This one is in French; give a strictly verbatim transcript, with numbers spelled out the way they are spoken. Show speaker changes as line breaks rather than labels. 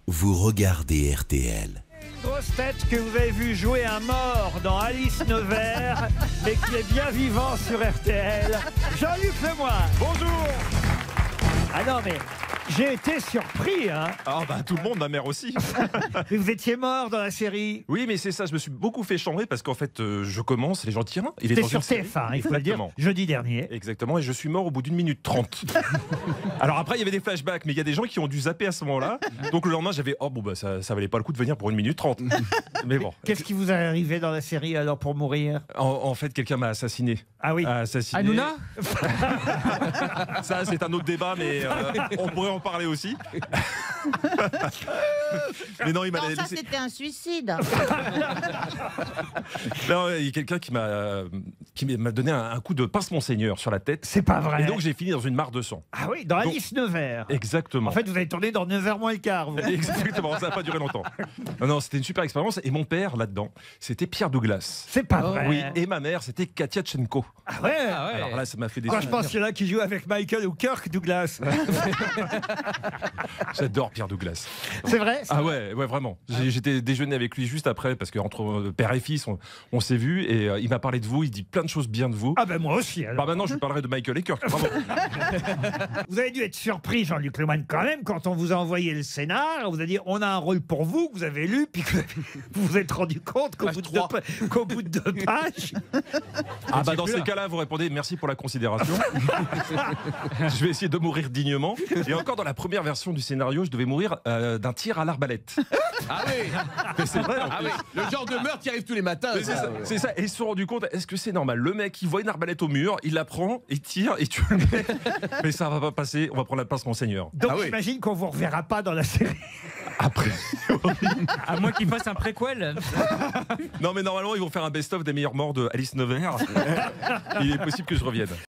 vous regardez R T L.
Une grosse tête que vous avez vu jouer un mort dans Alice Nevers, mais qui est bien vivant sur R T L. Jean-Luc Lemoyne.
Bonjour.
Ah non, mais j'ai été surpris, hein.
Ah bah tout le monde, ma mère aussi.
Mais vous étiez mort dans la série.
Oui, mais c'est ça, je me suis beaucoup fait chambrer parce qu'en fait, euh, je commence, les gens tirent. Il est
C'était
dans
sur
une série.
T F un, il faut le dire,
Exactement.
jeudi dernier.
Exactement, et je suis mort au bout d'une minute trente. Alors après, il y avait des flashbacks, mais il y a des gens qui ont dû zapper à ce moment-là. Donc le lendemain, j'avais, oh bon, bah ça, ça valait pas le coup de venir pour une minute trente. Mais bon.
Qu'est-ce qui vous est arrivé dans la série alors pour mourir?
En, en fait, quelqu'un m'a assassiné.
Ah oui.
A assassiné.
Hanouna.
Ça, c'est un autre débat, mais euh, on pourrait en parler aussi. Mais non, il m'a
Non, ça
laissé...
c'était un suicide.
Non, il y a quelqu'un qui m'a qui m'a donné un, un coup de pince-monseigneur sur la tête.
C'est pas vrai.
Et donc j'ai fini dans une mare de sang.
Ah oui, dans
Donc-
Alice Nevers.
Exactement.
En fait, vous avez tourné dans neuf heures moins le quart. vous.
Exactement, ça n'a pas duré longtemps. Non, non, c'était une super expérience. Et mon père, là-dedans, c'était Pierre Douglas.
C'est pas vrai.
Oui, et ma mère, c'était Katia Tchenko.
Ah ouais.
Alors là, ça m'a fait des
Moi, je
souvenirs.
pense qu'il y en a qui jouent avec Michael ou Kirk Douglas.
J'adore Pierre Douglas.
C'est vrai ça?
Ah ouais, ouais, vraiment. J'ai- J'étais déjeuné avec lui juste après, parce qu'entre euh, père et fils, on, on s'est vus, et euh, il m'a parlé de vous, il dit plein de choses bien de vous.
Ah ben moi aussi alors.
Bah maintenant, je lui parlerai de Michael et Kirk. Bravo.
Vous avez dû être surpris, Jean-Luc Lemoyne, quand même, quand on vous a envoyé le scénar. On vous a dit, on a un rôle pour vous, que vous avez lu, puis que vous vous êtes rendu compte qu'au bout, de deux pa- qu'au bout de deux pages...
Ah bah dans ces cas-là, vous répondez merci pour la considération. Je vais essayer de mourir dignement. Et encore dans la première version du scénario, je devais mourir euh, d'un tir à l'arbalète.
Ah oui.
Mais c'est vrai. en
Ah
plus.
oui. Le genre de meurtre qui arrive tous les matins.
Mais C'est
ça.
ça, c'est ça. Et ils se sont rendus compte, est-ce que c'est normal? Le mec, il voit une arbalète au mur, il la prend, il tire et tue le mec. Mais ça va pas passer, on va prendre la pince, monseigneur.
Donc
Ah oui.
j'imagine qu'on vous reverra pas dans la série.
Après.
À moins qu'il fasse un préquel.
Non, mais normalement, ils vont faire un best-of des meilleures morts de Alice Nevers. Il est possible que je revienne.